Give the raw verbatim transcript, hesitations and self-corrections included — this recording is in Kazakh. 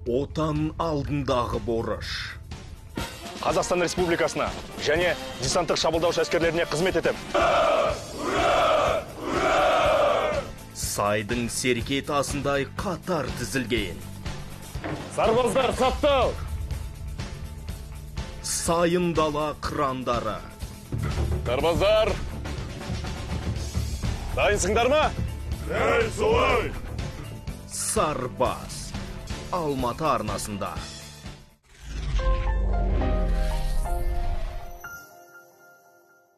Отан алдындағы борыш. Қазақстан Республикасына және десанттық шабуылдаушы әскерлеріне қызмет етем. Сайдың серке тасындай қатар тізілген. Сарбаздар саптау! Сайын дала қырандары. Сарбаздар! Дайынсыңдар ма? Дәл солай! Сарбаз. Алматы арнасында.